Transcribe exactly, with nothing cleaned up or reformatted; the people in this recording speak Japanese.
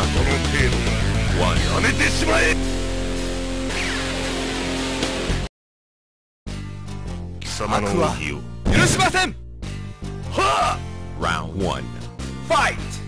度はやめてしまえ。貴様の恩義を許しません。はあ。 Round one. Fight!